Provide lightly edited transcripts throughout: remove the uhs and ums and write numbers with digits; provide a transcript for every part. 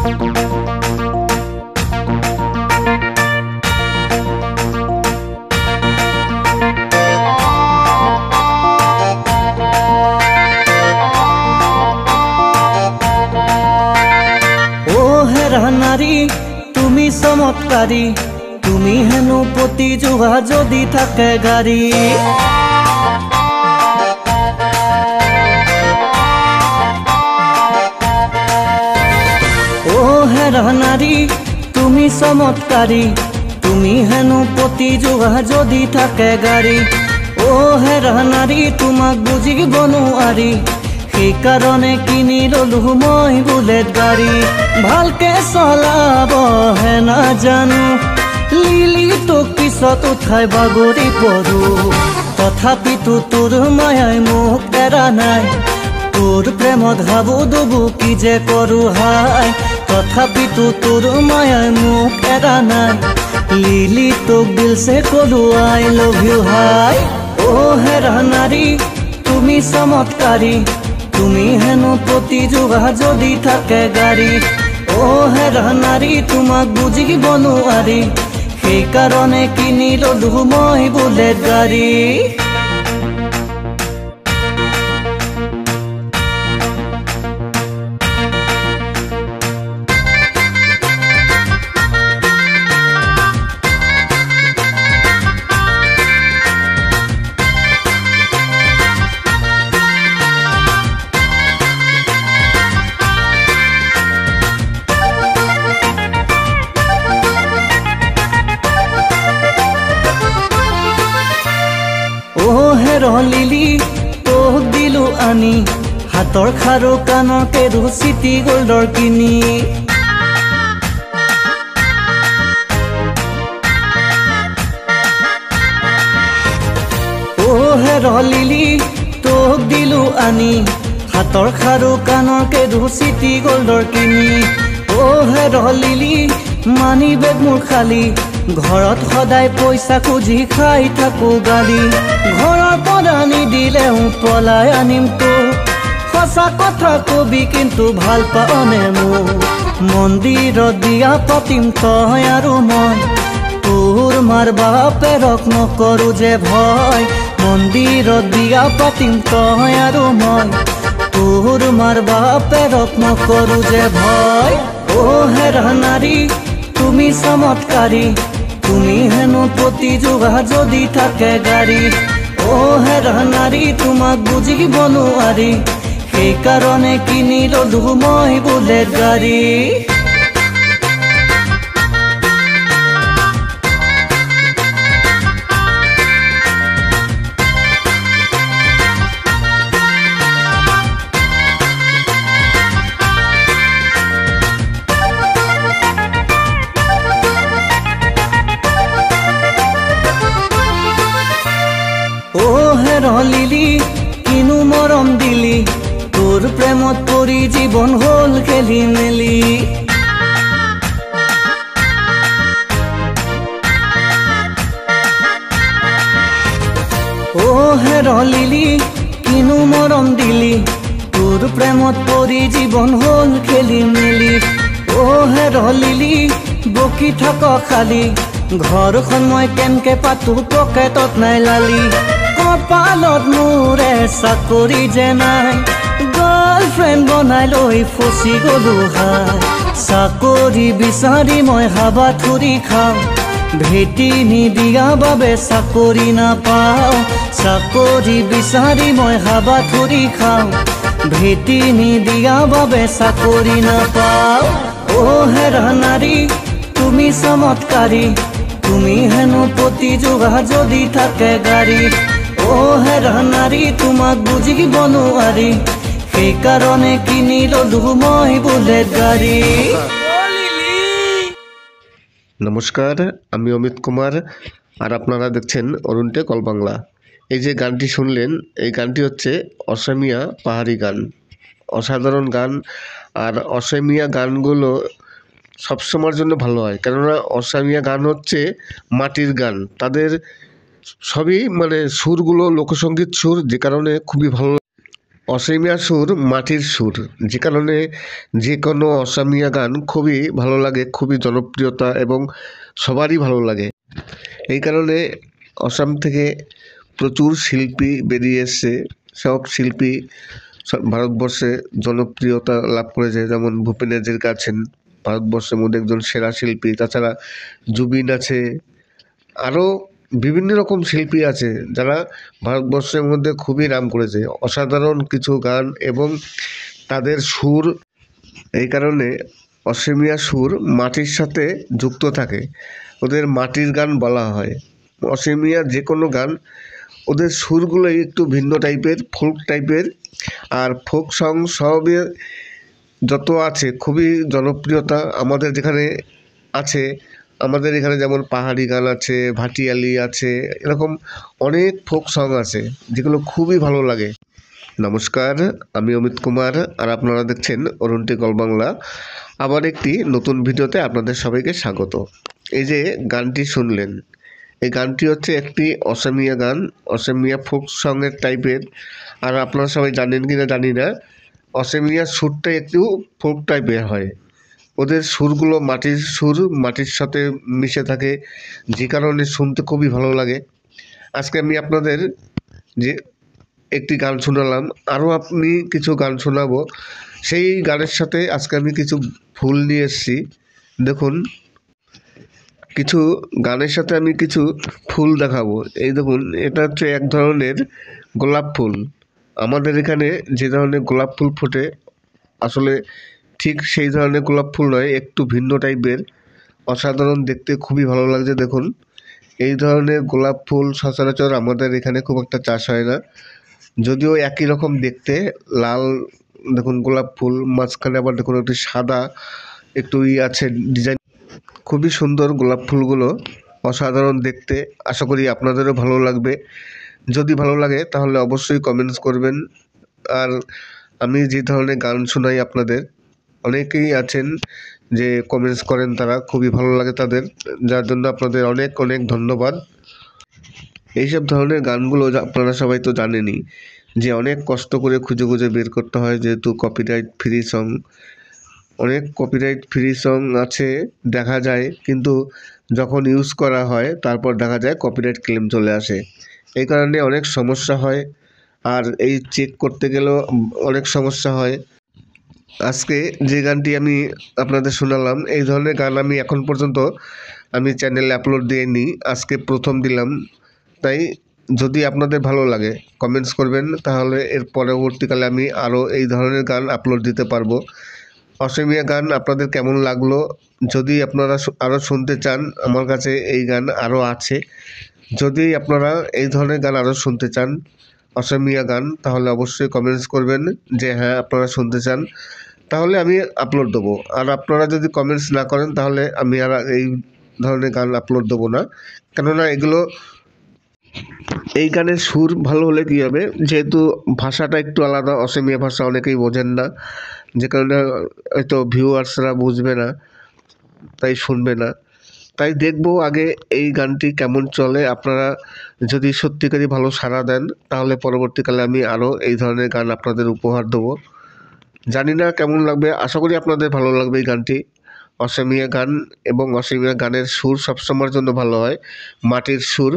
নারী তুমি চমৎকাৰী, তুমি হেনো পতি যোৱা যদি থাকে গাড়ী। ও হেৰা নাৰী তুমি চমৎকাৰী, তুমি হেনো পতি যোৱা যদি থাকে গাড়ী। ও হেৰা নাৰী তোমাক বুজিব নোৱাৰি, সেইকাৰণে কিনি ললো মই বুলেট গাড়ী। ভালকে চলাবহে নাজানো, লিলি তোক পিছত উঠাই বাগৰি পৰো। তথাপিতো তোৰ মায়াই মোক এৰা নাই, তোৰ প্ৰেমত হাবু দুবু কি যে কৰো হাই। তথাপিতো তোৰ মায়াই মোক এৰা নাই, লিলি তোক দিলছে কলো আই লভ ইউ হাই। ও হেৰা নাৰী তুমি চমৎকাৰী, তুমি হেনো পতি যোৱা যদি থাকে গাড়ী। ও হেৰা নাৰী তোমাক বুজিব নোৱাৰি, সেইকাৰণে কিনি ললো মই বুলেট গাড়ী। লিলি তোক দিলো আনি, হাতৰ খাৰু কাণৰ কেৰু চিটি গোল্ডৰ কিনি। ও হেৰ লিলি তোক দিলো আনি, হাতৰ খাৰু কাণৰ কেৰু চিটি গোল্ডৰ কিনি। ও হেৰ লিলি মানি বেগ মোৰ খালী, ঘৰত সদায় পইচা খুজি খাই থাকো গালি। ঘৰৰ পৰা নিদিলেও পলাই আনিম তোক, সঁচা কথা কবি কিন্তু ভাল পাওনে মোক। মন্দিৰত বিয়া পাতিম তই আৰু মই, তোৰ মাৰ বাপেৰক নকৰো যে ভয়। মন্দিৰত বিয়া পাতিম তই আৰু মই, তোৰ মাৰ বাপেৰক নকৰো যে ভয়। ও হেৰা নাৰী তুমি চমৎকাৰী, তুমি হেনো পতি যোৱা যদি থাকে গাড়ী। ও হেৰা নাৰী তোমাক বুজিব নোৱাৰি, সেইকাৰণে কিনি ললো মই বুলেট গাড়ী। ও হেৰ লিলি কিনো মৰম দিলি, তোৰ প্ৰেমত পৰি জীৱন হল খেলি মেলি। ও হেৰ লিলি কিনো মৰম দিলি, তোৰ প্ৰেমত পৰি জীৱন হল খেলি মেলি। ও হেৰ লিলি বকি থাক খালি, ঘৰখন মই কেনকে পাতো পকেটত নাই লালি। কপালত মোৰে চাকৰি যে নাই, গাৰ্লফ্ৰেণ্ড বনাই লৈ ফচি গলো হাই। চাকৰি বিচাৰি মই হাবাথুৰি খাওঁ, ভেটি নিদিয়া বাবে চাকৰি নাপাওঁ। চাকৰি বিচাৰি মই হাবাথুৰি খাওঁ, ভেটি নিদিয়া বাবে চাকৰি নাপাওঁ। ও হেৰা নাৰী তুমি চমৎকাৰী, তুমি হেনো পতি যোৱা যদি থাকে গাড়ী। ও হেৰা নাৰী তোমাক বুজিব নোৱাৰি, সেইকাৰণে কিনি ললো মই বুলেট গাড়ী। নমস্কার, আমি অমিত কুমার আর আপনারা দেখছেন অরুণ টেক অল বাংলা। এই যে গানটি শুনলেন, এই গানটি হচ্ছে অসমিয়া পাহাড়ি গান, অসাধারণ গান। আর অসমিয়া গানগুলো সবসময়ের জন্য ভালো হয়, কেননা অসমিয়া গান হচ্ছে মাটির গান। তাদের সবই মানে সুরগুলো লোকসঙ্গীত সুর, যে কারণে খুবই ভালো। অসমীয়া সুর মাটির সুর, যে কারণে যে কোনো অসমীয়া গান খুবই ভালো লাগে, খুবই জনপ্রিয়তা এবং সবারই ভালো লাগে। এই কারণে অসম থেকে প্রচুর শিল্পী বেরিয়ে এসছে। সব শিল্পী ভারতবর্ষে জনপ্রিয়তা লাভ করেছে। যেমন ভূপেন হাজারিকা আছেন ভারতবর্ষের মধ্যে একজন সেরা শিল্পী। তাছাড়া জুবিন আছে, আরও বিভিন্ন রকম শিল্পী আছে যারা ভারতবর্ষের মধ্যে খুবই নাম করেছে। অসাধারণ কিছু গান এবং তাদের সুর, এই কারণে অসমীয়া সুর মাটির সাথে যুক্ত থাকে, ওদের মাটির গান বলা হয়। অসমীয়া যে কোনো গান, ওদের সুরগুলোই একটু ভিন্ন টাইপের, ফোক টাইপের, আর ফোক সং সবই যত আছে খুবই জনপ্রিয়তা আমাদের যেখানে আছে। আমাদের এখানে যেমন পাহাড়ি গান আছে, ভাটিয়ালি আছে, এরকম অনেক ফোক সং আছে যেগুলো খুবই ভালো লাগে। নমস্কার, আমি অমিত কুমার, আর আপনারা দেখছেন অরুণ টেকল বাংলা। আবার একটি নতুন ভিডিওতে আপনাদের সবাইকে স্বাগত। এই যে গানটি শুনলেন, এই গানটি হচ্ছে একটি অসমীয়া গান, অসমীয়া ফোক সঙের টাইপের। আর আপনারা সবাই জানেন কি না জানি না, অসমীয়া সুরটা একটু ফোক টাইপের হয়। ওদের সুরগুলো মাটির সুর, মাটির সাথে মিশে থাকে, যে কারণে শুনতে খুবই ভালো লাগে। আজকে আমি আপনাদের যে একটি গান শোনালাম, আরও আপনি কিছু গান শোনাবো। সেই গানের সাথে আজকে আমি কিছু ফুল নিয়ে এসেছি। দেখুন, কিছু গানের সাথে আমি কিছু ফুল দেখাবো। এই দেখুন, এটা হচ্ছে এক ধরনের গোলাপ ফুল। আমাদের এখানে যে ধরনের গোলাপ ফুল ফোটে, আসলে ঠিক সেই ধরনের গোলাপ ফুল নয়, একটু ভিন্ন টাইপের, অসাধারণ দেখতে, খুবই ভালো লাগছে। দেখুন, এই ধরনের গোলাপ ফুল সচরাচর আমাদের এখানে খুব একটা চাষ হয় না, যদিও একই রকম দেখতে, লাল দেখুন গোলাপ ফুল, মাঝখানে আবার দেখুন একটি সাদা একটু আছে ডিজাইন, খুবই সুন্দর গোলাপ ফুলগুলো, অসাধারণ দেখতে। আশা করি আপনাদেরও ভালো লাগবে। যদি ভালো লাগে তাহলে অবশ্যই কমেন্টস করবেন। আর আমি যে ধরনের গান শোনাই আপনাদের, অনেকেই আছেন যে কমেন্টস করেন, তারা খুবই ভালো লাগে তাদের, যার জন্য আপনাদের অনেক অনেক ধন্যবাদ। এইসব ধরনের গানগুলো আপনারা সবাই তো জানেনই যে অনেক কষ্ট করে খুঁজে খুঁজে বের করতে হয়, যেহেতু কপিরাইট ফ্রি সং, অনেক কপিরাইট ফ্রি সং আছে দেখা যায়, কিন্তু যখন ইউজ করা হয় তারপর দেখা যায় কপিরাইট ক্লেম চলে আসে। এই কারণে অনেক সমস্যা হয়, আর এই চেক করতে গেলেও অনেক সমস্যা হয়। আজকে যে গানটি আমি আপনাদের শোনালাম, এই ধরনের গান আমি এখন পর্যন্ত আমি চ্যানেলে আপলোড দিইনি, আজকে প্রথম দিলাম। তাই যদি আপনাদের ভালো লাগে কমেন্টস করবেন, তাহলে এর পরবর্তীকালে আমি আরও এই ধরনের গান আপলোড দিতে পারবো। অসমীয়া গান আপনাদের কেমন লাগলো, যদি আপনারা আরও শুনতে চান, আমার কাছে এই গান আরও আছে। যদি আপনারা এই ধরনের গান আরও শুনতে চান, অসমীয়া গান, তাহলে অবশ্যই কমেন্টস করবেন যে হ্যাঁ আপনারা শুনতে চান, তাহলে আমি আপলোড দেবো। আর আপনারা যদি কমেন্টস না করেন তাহলে আমি আর এই ধরনের গান আপলোড দেবো না, কেননা এগুলো, এই গানের সুর ভালো হলে কী হবে, যেহেতু ভাষাটা একটু আলাদা, অসমীয়া ভাষা অনেকেই বোঝেন না, যে কারণে হয়তো ভিউয়ার্সরা বুঝবে না, তাই শুনবে না। তাই দেখবো আগে এই গানটি কেমন চলে। আপনারা যদি সত্যিকারই ভালো সাড়া দেন, তাহলে পরবর্তীকালে আমি আরও এই ধরনের গান আপনাদের উপহার দেবো। জানি না কেমন লাগবে, আশা করি আপনাদের ভালো লাগবে এই গানটি। অসমীয়া গান এবং অসমীয়া গানের সুর সবসময়ের জন্য ভালো হয়, মাটির সুর।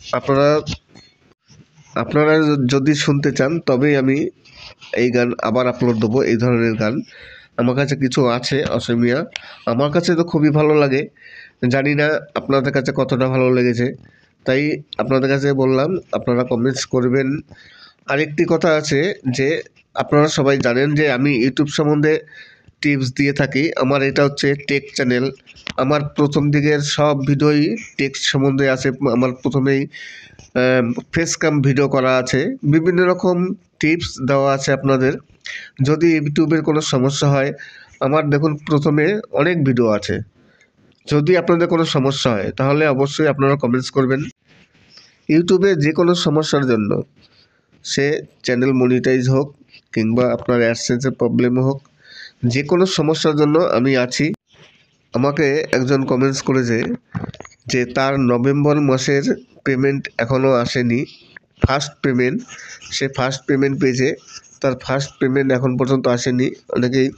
আপনারা যদি শুনতে চান তবেই আমি এই গান আবার আপলোড দেবো। এই ধরনের গান আমার কাছে কিছু আছে অসমীয়া, আমার কাছে তো খুবই ভালো লাগে। জানি না আপনাদের কাছে কতটা ভালো লেগেছে, তাই আপনাদের কাছে বললাম আপনারা কমেন্টস করবেন। আরেকটি কথা আছে যে আপনারা সবাই জানেন যে আমি ইউটিউব সম্বন্ধে টিপস দিয়ে থাকি। আমার এটা হচ্ছে টেক চ্যানেল, আমার প্রথম দিকের সব ভিডিওই টেক সম্বন্ধে আছে। আমার প্রথমেই ফেস ক্যাম ভিডিও করা আছে, বিভিন্ন রকম টিপস দেওয়া আছে আপনাদের। যদি ইউটিউবের কোনো সমস্যা হয়, আমার দেখুন প্রথমে অনেক ভিডিও আছে। যদি আপনাদের কোনো সমস্যা হয় তাহলে অবশ্যই আপনারা কমেন্টস করবেন। ইউটিউবে যে কোনো সমস্যার জন্য, সে চ্যানেল মনিটাইজ হোক কিংবা আপনার অ্যাডসেন্সের প্রবলেম হোক, যে কোনো সমস্যার জন্য আমি আছি। আমাকে একজন কমেন্টস করেছে যে তার নভেম্বর মাসের পেমেন্ট এখনও আসেনি, ফার্স্ট পেমেন্ট, সে ফার্স্ট পেমেন্ট পেয়েছে, তার ফার্স্ট পেমেন্ট এখন পর্যন্ত আসেনি। অনেকেই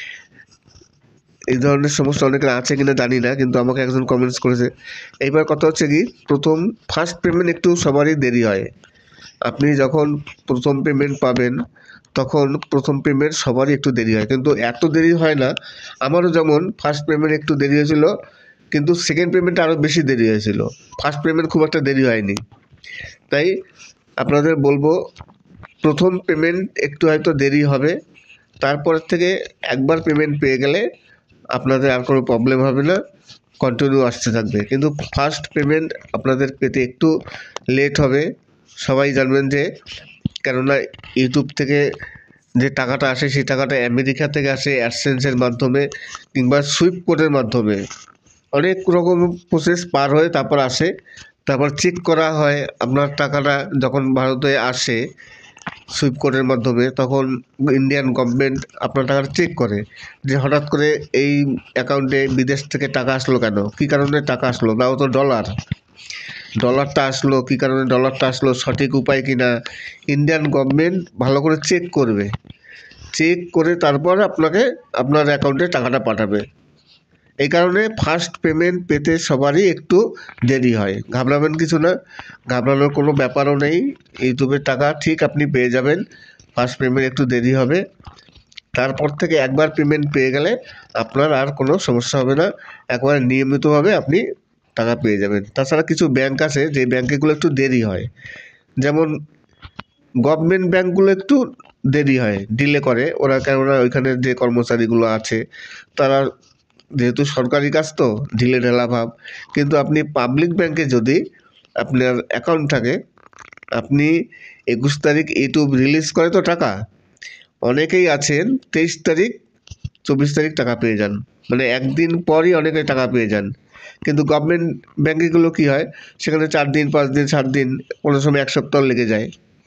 এই ধরনের সমস্যা অনেকের আছে কিনা জানি না, কিন্তু আমাকে একজন কমেন্টস করেছে। এইবার কথা হচ্ছে কি, ফার্স্ট পেমেন্ট একটু সবারই দেরি হয়। আপনি যখন প্রথম পেমেন্ট পাবেন তখন প্রথম পেমেন্ট সবারই একটু দেরি হয়, কিন্তু এত দেরি হয় না। আমারও যেমন ফার্স্ট পেমেন্ট একটু দেরি হয়েছিল, কিন্তু সেকেন্ড পেমেন্টটা আরও বেশি দেরি হয়েছিল। ফার্স্ট পেমেন্ট খুব একটা দেরি হয়নি। তাই আপনাদের বলবো, প্রথম পেমেন্ট একটু হয়তো দেরি হবে, তারপর থেকে একবার পেমেন্ট পেয়ে গেলে আপনাদের আর কোনো প্রবলেম হবে না, কন্টিনিউ আসতে থাকবে। কিন্তু ফার্স্ট পেমেন্ট আপনাদের পেতে একটু লেট হবে। সবাই জানবেন যে, কেননা ইউটিউব থেকে যে টাকাটা আসে সেই টাকাটা আমেরিকা থেকে আসে অ্যাডসেন্সের মাধ্যমে কিংবা সুইপ কোডের মাধ্যমে। অনেক রকম প্রসেস পার হয়ে তারপর আসে, তারপর চেক করা হয়। আপনার টাকাটা যখন ভারতে আসে সুইপ কোডের মাধ্যমে, তখন ইন্ডিয়ান গভর্নমেন্ট আপনার টাকাটা চেক করে যে হঠাৎ করে এই অ্যাকাউন্টে বিদেশ থেকে টাকা আসলো কেন, কী কারণে টাকা আসলো, নাও তো ডলারটা আসলো, কী কারণে ডলারটা আসলো, সঠিক উপায় কিনা ইন্ডিয়ান গভর্নমেন্ট ভালো করে চেক করবে। চেক করে তারপর আপনাকে আপনার অ্যাকাউন্টে টাকাটা পাঠাবে। এই কারণে ফার্স্ট পেমেন্ট পেতে সবারই একটু দেরি হয়। ঘাবড়াবেন কিছু না, ঘাবড়ানোর কোনো ব্যাপারও নেই। ইউটিউবের টাকা ঠিক আপনি পেয়ে যাবেন। ফার্স্ট পেমেন্ট একটু দেরি হবে, তারপর থেকে একবার পেমেন্ট পেয়ে গেলে আপনার আর কোনো সমস্যা হবে না। একবারে নিয়মিতভাবে আপনি টাকা পেয়ে যাবেন। তাছাড়া কিছু ব্যাংক আছে যে ব্যাংকেগুলো একটু দেরি হয়, যেমন গভর্নমেন্ট ব্যাংকগুলো একটু দেরি হয়, ডিলে করে ওরা, কেননা ওইখানের যে কর্মচারীগুলো আছে তারা যেহেতু সরকারি কাজ তো ঢিলে ঢালা ভাব। কিন্তু আপনি পাবলিক ব্যাংকে যদি আপনার অ্যাকাউন্ট থাকে, আপনি 21 তারিখ ইউটিউব রিলিজ করে তো টাকা, অনেকেই আছেন 23 তারিখ 24 তারিখ টাকা পেয়ে যান, মানে একদিন পরই অনেকে টাকা পেয়ে যান। কিন্তু গভর্নমেন্ট ব্যাংকগুলো কী হয়, সেখানে 4 দিন 5 দিন 7 দিন, কোনো সময় 1 সপ্তাহ লেগে যায়।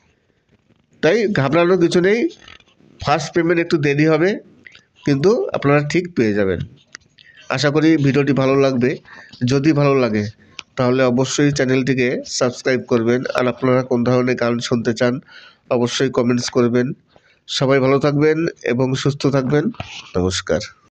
তাই ঘাবড়ানোর কিছু নেই, ফার্স্ট পেমেন্ট একটু দেরি হবে, কিন্তু আপনারা ঠিক পেয়ে যাবেন। আশা করি ভিডিওটি ভালো লাগবে। যদি ভালো লাগে তাহলে অবশ্যই চ্যানেলটিকে সাবস্ক্রাইব করবেন। আর আপনারা কোন ধরনের গান শুনতে চান অবশ্যই কমেন্টস করবেন। সবাই ভালো থাকবেন এবং সুস্থ থাকবেন। নমস্কার।